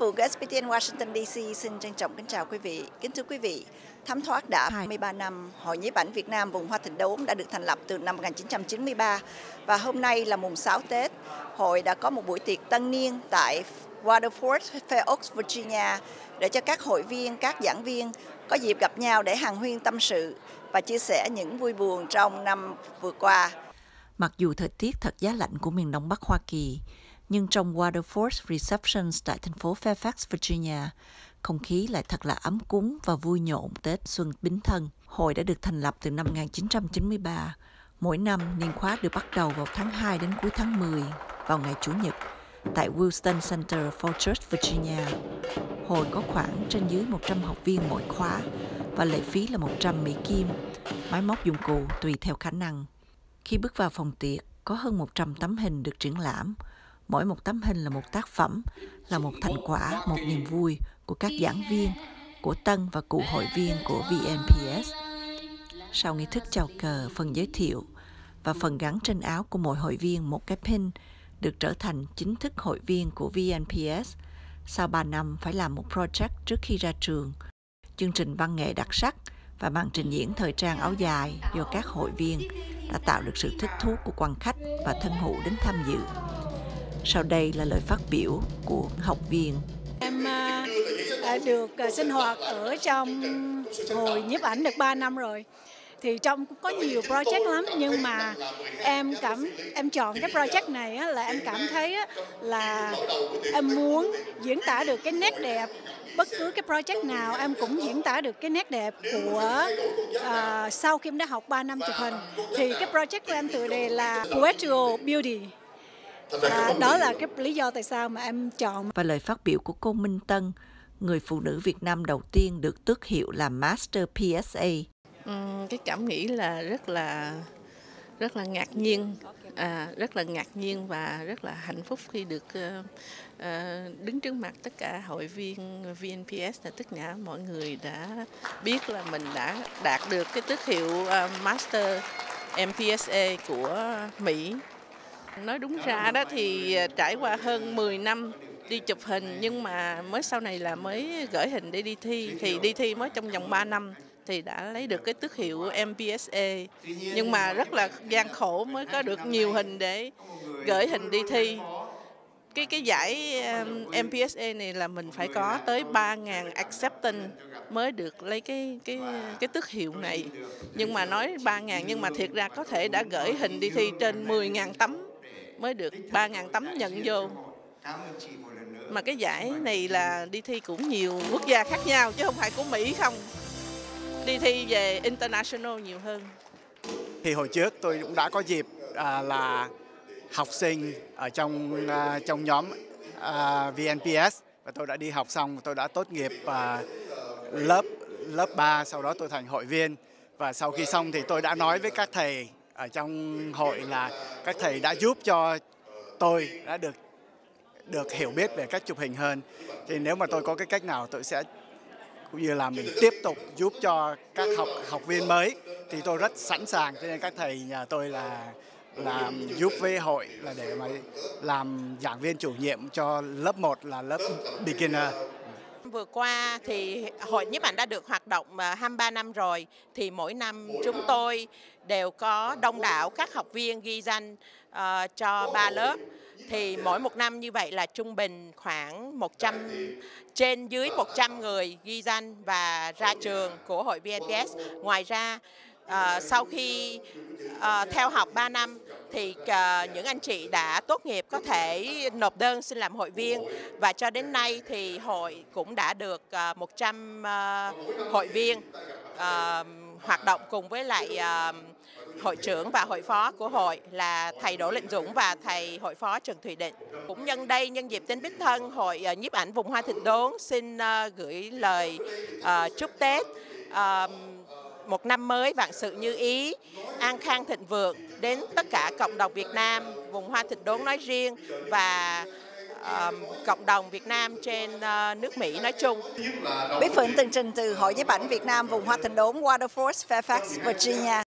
phụ của SPTN Washington DC xin trân trọng kính chào quý vị. Kính thưa quý vị, thấm thoát đã 23 năm, Hội Nhiếp ảnh Việt Nam vùng Hoa Thịnh Đốn đã được thành lập từ năm 1993 và hôm nay là mùng 6 Tết. Hội đã có một buổi tiệc tân niên tại Waterford, Fair Oaks, Virginia để cho các hội viên, các giảng viên có dịp gặp nhau để hàn huyên tâm sự và chia sẻ những vui buồn trong năm vừa qua. Mặc dù thời tiết thật giá lạnh của miền Đông Bắc Hoa Kỳ, nhưng trong Waterford Receptions tại thành phố Fairfax, Virginia, không khí lại thật là ấm cúng và vui nhộn Tết Xuân Bính Thân. Hội đã được thành lập từ năm 1993. Mỗi năm, niên khóa được bắt đầu vào tháng 2 đến cuối tháng 10, vào ngày Chủ nhật, tại Wilson Center for Church, Virginia. Hội có khoảng trên dưới 100 học viên mỗi khóa và lệ phí là 100 Mỹ Kim, máy móc dụng cụ tùy theo khả năng. Khi bước vào phòng tiệc, có hơn 100 tấm hình được triển lãm. Mỗi một tấm hình là một tác phẩm, là một thành quả, một niềm vui của các giảng viên, của tân và cựu hội viên của VNPS. Sau nghi thức chào cờ, phần giới thiệu và phần gắn trên áo của mỗi hội viên một cái pin được trở thành chính thức hội viên của VNPS. Sau 3 năm phải làm một project trước khi ra trường, chương trình văn nghệ đặc sắc và màn trình diễn thời trang áo dài do các hội viên đã tạo được sự thích thú của quan khách và thân hữu đến tham dự. Sau đây là lời phát biểu của học viên. Em được sinh hoạt ở trong Hội Nhiếp ảnh được 3 năm rồi. Thì trong cũng có nhiều project lắm, nhưng mà em chọn cái project này là em cảm thấy là em muốn diễn tả được cái nét đẹp. Bất cứ cái project nào em cũng diễn tả được cái nét đẹp của sau khi em đã học 3 năm chụp hình. Thì cái project của em tựa đề là Poetical Beauty. Đó là cái lý do tại sao mà em chọn. Và lời phát biểu của cô Minh Tân, người phụ nữ Việt Nam đầu tiên được tước hiệu là Master PSA. Cái cảm nghĩ là rất là ngạc nhiên, và rất là hạnh phúc khi được đứng trước mặt tất cả hội viên VNPS, là tất cả mọi người đã biết là mình đã đạt được cái tước hiệu Master MPSA của Mỹ. Nói đúng ra đó thì trải qua hơn 10 năm đi chụp hình, nhưng mà mới sau này là mới gửi hình để đi thi. Thì đi thi mới trong vòng 3 năm thì đã lấy được cái tước hiệu MPSA. Nhưng mà rất là gian khổ mới có được nhiều hình để gửi hình đi thi. Cái giải MPSA này là mình phải có tới 3.000 acceptance mới được lấy cái tước hiệu này. Nhưng mà nói 3.000 nhưng mà thiệt ra có thể đã gửi hình đi thi trên 10.000 tấm mới được 3.000 tấm nhận vô. Mà cái giải này là đi thi cũng nhiều quốc gia khác nhau chứ không phải của Mỹ không. Đi thi về international nhiều hơn. Thì hồi trước tôi cũng đã có dịp là học sinh ở trong nhóm VNPS, và tôi đã đi học xong, tôi đã tốt nghiệp lớp 3, sau đó tôi thành hội viên. Và sau khi xong thì tôi đã nói với các thầy ở trong hội là các thầy đã giúp cho tôi đã được hiểu biết về cách chụp hình hơn. Thì nếu mà tôi có cái cách nào tôi sẽ cũng như là mình tiếp tục giúp cho các học viên mới thì tôi rất sẵn sàng. Cho nên các thầy nhà tôi là giúp với hội là để mà làm giảng viên chủ nhiệm cho lớp 1 là lớp beginner. Vừa qua thì Hội Nhiếp ảnh đã được hoạt động 23 năm rồi, thì mỗi năm chúng tôi đều có đông đảo các học viên ghi danh cho 3 lớp. Thì mỗi một năm như vậy là trung bình khoảng trên dưới 100 người ghi danh và ra trường của hội VNPS. Ngoài ra, sau khi theo học 3 năm thì những anh chị đã tốt nghiệp có thể nộp đơn xin làm hội viên, và cho đến nay thì hội cũng đã được 100 hội viên hoạt động cùng với lại hội trưởng và hội phó của hội là thầy Đỗ Lệnh Dũng và thầy hội phó Trần Thùy Định. Cũng nhân đây, nhân dịp Tết Bính Thân, Hội Nhiếp ảnh vùng Hoa Thịnh Đốn xin gửi lời chúc Tết một năm mới vạn sự như ý, an khang thịnh vượng đến tất cả cộng đồng Việt Nam, vùng Hoa Thịnh Đốn nói riêng và cộng đồng Việt Nam trên nước Mỹ nói chung. Bí Phượng tường trình từ Hội Nhiếp ảnh Việt Nam vùng Hoa Thịnh Đốn, Waterford, Fairfax, Virginia.